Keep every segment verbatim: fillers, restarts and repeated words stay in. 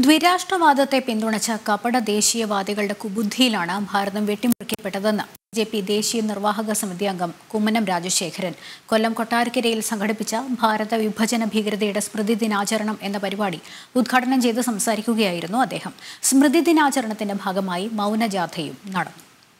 ദ്വിരാഷ്ട്രവാദത്തെ പിന്തുണച്ച കപട ദേശീയവാദികളുടെ കുബുദ്ധിയിലാണ് ഭാരതം വെട്ടിമുറിക്കപ്പെട്ടതെന്ന് ബി ജെ പി ദേശീയ നിർവാഹക സമിതി അംഗം കുമ്മനം രാജശേഖരൻ കൊല്ലം കൊട്ടാരക്കരയിൽ സംഘടിപ്പിച്ച ഭാരത വിഭജന ഭീകരതയുടെ സ്മൃതി ദിനാചരണം എന്ന പരിപാടി ഉദ്ഘാടനം ചെയ്ത് സംസാരിക്കുകയായിരുന്നു അദ്ദേഹം. സ്മൃതി ദിനാചരണത്തിന്റെ ഭാഗമായി മൗനജാഥയും നടന്നു.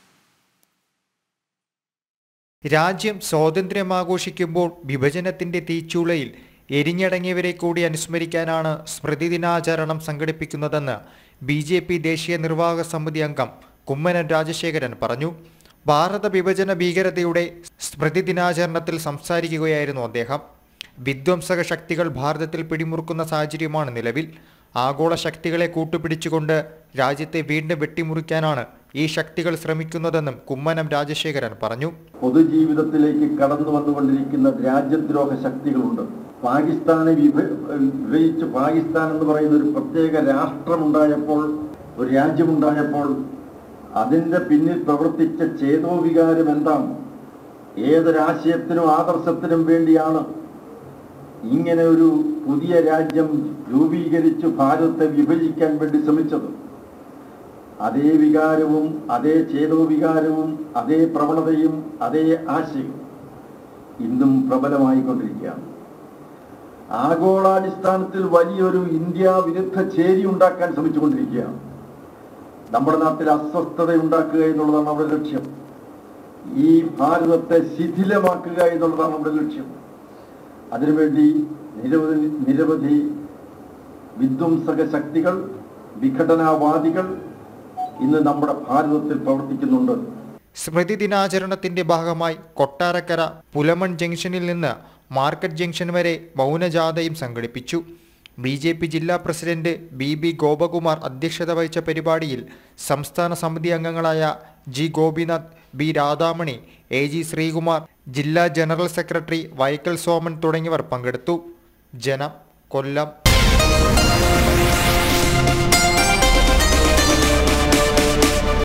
രാജ്യം സ്വാതന്ത്ര്യം ആഘോഷിക്കുമ്പോൾ വിഭജനത്തിന്റെ തീച്ചൂളയിൽ എരിഞ്ഞടങ്ങിയവരെ കൂടി അനുസ്മരിക്കാനാണ് സ്മൃതി ദിനാചരണം സംഘടിപ്പിക്കുന്നതെന്ന് ബി ജെ പി ദേശീയ നിർവാഹക സമിതി അംഗം കുമ്മനം രാജശേഖരൻ പറഞ്ഞു. ഭാരത വിഭജന ഭീകരതയുടെ സ്മൃതി ദിനാചരണത്തിൽ സംസാരിക്കുകയായിരുന്നു അദ്ദേഹം. വിധ്വംസക ശക്തികൾ ഭാരതത്തിൽ പിടിമുറുക്കുന്ന സാഹചര്യമാണ് നിലവിൽ. ആഗോള ശക്തികളെ കൂട്ടുപിടിച്ചുകൊണ്ട് രാജ്യത്തെ വീണ്ടും വെട്ടിമുറിക്കാനാണ് ഈ ശക്തികൾ ശ്രമിക്കുന്നതെന്നും കുമ്മനം രാജശേഖരൻ പറഞ്ഞു. പൊതുജീവിതത്തിലേക്ക് കടന്നു വന്നുകൊണ്ടിരിക്കുന്ന രാജ്യദ്രോഹ ശക്തികളുണ്ട്. പാകിസ്ഥാനെ വിഭജിച്ച് പാകിസ്ഥാൻ എന്ന് പറയുന്ന ഒരു പ്രത്യേക രാഷ്ട്രമുണ്ടായപ്പോൾ, ഒരു രാജ്യമുണ്ടായപ്പോൾ അതിൻ്റെ പിന്നിൽ പ്രവർത്തിച്ച ചേതോവികാരം എന്താണ്? ഏതൊരാശയത്തിനും ആദർശത്തിനും വേണ്ടിയാണ് ഇങ്ങനെ ഒരു പുതിയ രാജ്യം രൂപീകരിച്ച് ഭാരതത്തെ വിഭജിക്കാൻ വേണ്ടി ശ്രമിച്ചത്? അതേ വികാരവും അതേ ചേതോവികാരവും അതേ പ്രവണതയും അതേ ആശയവും ഇന്നും പ്രബലമായിക്കൊണ്ടിരിക്കുകയാണ്. ആഗോളാടിസ്ഥാനത്തിൽ വലിയൊരു ഇന്ത്യ വിരുദ്ധ ചേരി ഉണ്ടാക്കാൻ ശ്രമിച്ചുകൊണ്ടിരിക്കുകയാണ്. നമ്മുടെ നാട്ടിൽ അസ്വസ്ഥത ഉണ്ടാക്കുക എന്നുള്ളതാണ് നമ്മുടെ ലക്ഷ്യം. ഈ ഭാരതത്തെ ശിഥിലമാക്കുക എന്നുള്ളതാണ് നമ്മുടെ ലക്ഷ്യം. അതിനുവേണ്ടി നിരവധി നിരവധി വിധ്വംസക ശക്തികൾ, വിഘടനവാദികൾ ഇന്ന് നമ്മുടെ ഭാരതത്തിൽ പ്രവർത്തിക്കുന്നുണ്ട്. സ്മൃതി ദിനാചരണത്തിന്റെ ഭാഗമായി കൊട്ടാരക്കര പുലമൺ ജംഗ്ഷനിൽ നിന്ന് മാർക്കറ്റ് ജംഗ്ഷൻ വരെ മൗനജാഥയും സംഘടിപ്പിച്ചു. ബി ജെ പി ജില്ലാ പ്രസിഡന്റ് ബി ബി ഗോപകുമാർ അധ്യക്ഷത വഹിച്ച പരിപാടിയിൽ സംസ്ഥാന സമിതി അംഗങ്ങളായ G Gopinath, B Radhamani, A G Sreekumar, ജില്ലാ ജനറൽ സെക്രട്ടറി വൈക്കൽ സോമൻ തുടങ്ങിയവർ പങ്കെടുത്തു. ജനം, കൊല്ലം.